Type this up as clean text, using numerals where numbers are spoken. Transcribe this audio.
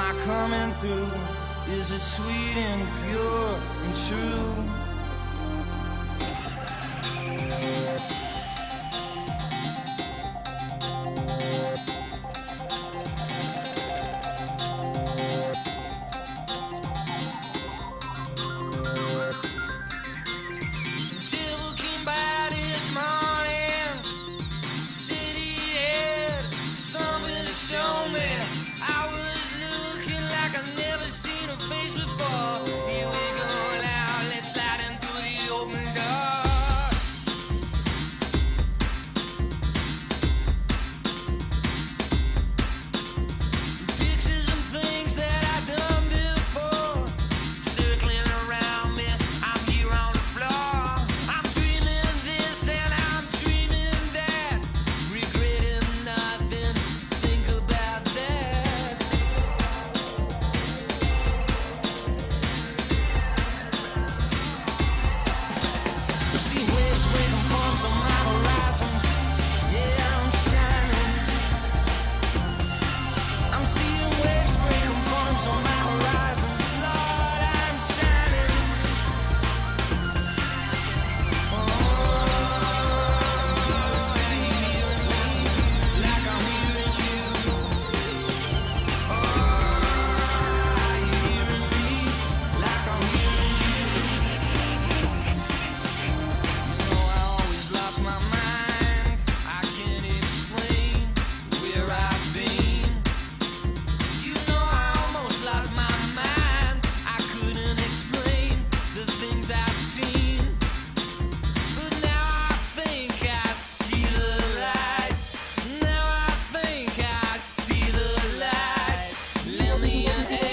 I coming through? Is it sweet and pure and true? Devil came by this morning, said he had something to show me. I was looking like I've never seen a face before. Here we go now, let's slide in through the open door. Pictures and things that I've done before, circling around me, I'm here on the floor. I'm dreaming this and I'm dreaming that, regretting nothing, think about that. See waves breaking forms on my horizons. Yeah, I'm shining. I'm seeing waves breaking forms on my horizons. Lord, I'm shining. Oh, are you hearing me like I'm hearing you? Oh, are you hearing me like I'm hearing you? You know I always lost my mind. I can't explain where I've been. You know I almost lost my mind. I couldn't explain the things I've seen. But now I think I see the light. Now I think I see the light. Lend me your hand.